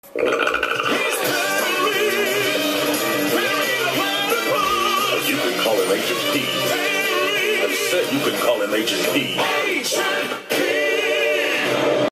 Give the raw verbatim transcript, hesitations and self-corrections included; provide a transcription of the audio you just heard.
You can call him Agent P. I said you can call him Agent P.